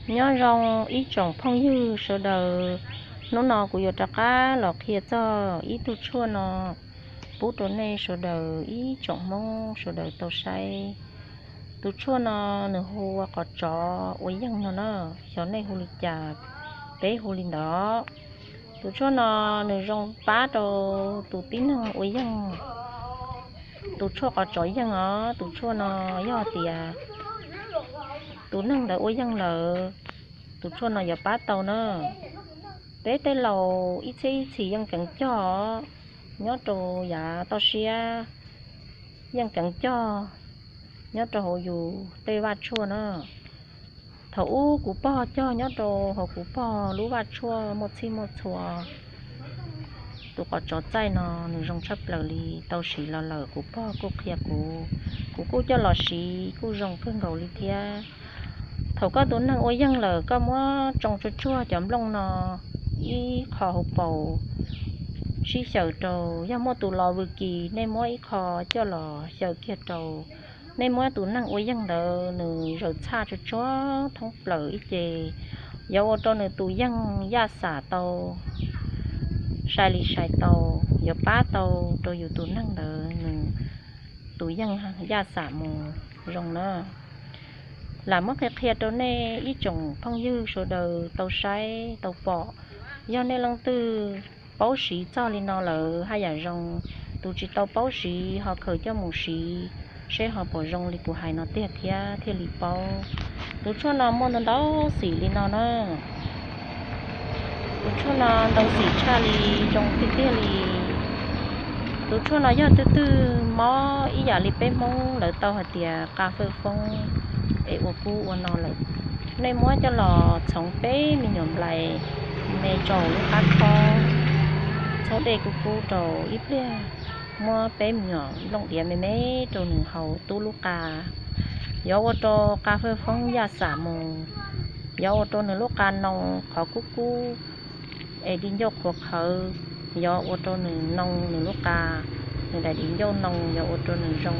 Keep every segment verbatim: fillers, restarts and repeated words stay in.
nhớ rong ý trồng phong như sơ đầu nó nọ của yo cá lọ kia cho ý tu chua nó bút đồ này sơ đầu ý trồng mông sơ đầu tàu say tu chua nó nửa hồ có chó uống dân nó nó chó này hồ lịch chả bé hồ lịch đó tu chua nó nửa rong bá đồ tu tín nó uống dân tu chua có chó dân ó tu chua nó do tiề tu nâng đã uống dân lợ tu chua nó giờ bá tàu nó bé tới lầu ít xí thì dân cần cho nhớ đồ dạ to xia dân cần cho nhớ đồ hồ dù tê va chua nữa thấu của po cho nhớ đồ hồ của po lú va chua một xí một chua tụ có chó chay nó nửa rong chấp lờ li tao xí lờ lờ của po cô kia của của cô cho lò xí cô rong cơn gầu li thia thấu có tốn năng ôi dân lờ có mua trồng chua chua chấm lông nó ý kho hộp bầu xí sầu trầu do mua tụ lò vừa kỳ nên mua ý kho cho lò sầu kia trầu nên mua tụ năng ôi dân lờ nửa rồi xa cho chó thông lờ ít chè do ô tô nửa tụ dân gia xả tàu sai lì sai tàu giờ bá tàu rồi dù tụ năng lờ nửa tụ dân gia xả mù rồng nữa là mất cái kia đó nè ý trồng phong dư số đầu tàu say tàu bò do nên lần tư báo sĩ cho lên nó là hai nhà rồng tụ chỉ tàu báo sĩ họ khởi cho một sĩ sẽ họ bỏ rồng li của hai nó tiệt kia thiệt li bao tụ cho nó mua nó đó sĩ lên nó nữa tụ cho nó đầu sĩ cha li rồng tiệt tiệt li tụ cho nó do từ từ mó ý giả li bé mông lỡ tàu hạt tiệt cà phê phong để ô cu ô nó lại nên mua cho lò sống bé mình nhổm lại mẹ trầu lúc cá kho cháu đây cô cô trầu ít bia mua bé nhỏ lông địa mẹ mẹ trầu nửa hậu tu lúc cà gió ô tô cà phê phong gia xả mù gió ô tô nửa lúc cà nông khó cú cú để đi vô cuộc hở gió ô tô nửa nông nửa lúc cà nửa đại đi vô nông gió ô tô nửa rong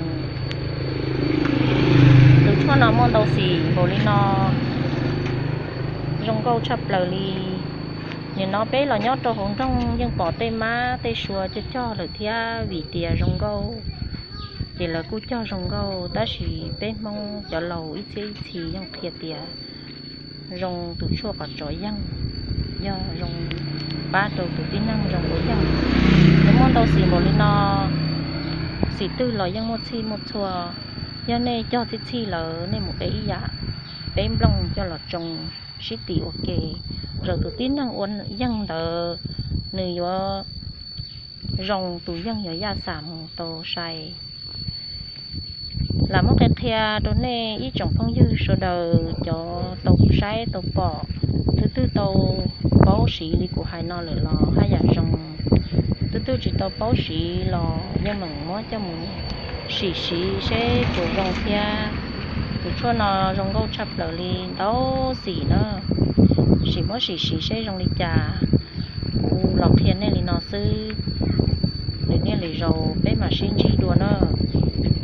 từ cho nó món đầu xì bồ li nó rong câu chập lờ li nhìn nó bé là nhót trâu hồng trong nhưng bỏ tê má tê xùa cho cho lời thia vì tiề rong câu chỉ là cú cho rong câu ta chỉ bé mong cho lầu ít xí thì nhưng thiệt tiề rong từ chua cả chói dân do rong ba đầu từ tí năng rong đối dân cái món đầu xì bồ li nó xì tư là dân một xì một chùa do nên cho thì chi là nên một cái giá bé lông cho là trồng xí tỉ ok rồi tụi tín năng uốn dân đỡ người vô rồng tụi dân ở gia sản tổ say làm một cái thea đó nên ý trồng phong dư số đầu cho tàu say tàu bò thứ tư tàu báo sĩ đi của hai nó lại lò hai nhà rồng thứ tư chỉ tàu báo sĩ lò nhưng mà muốn cho mình xì xì sẽ chủ rồng kia tụi cho nó rồng câu chập lờ li đâu xì nữa xì mỗi xì xì sẽ rồng li trà u lọc thiên này li nó sư để nghe li rầu bé mà xin chi đùa nữa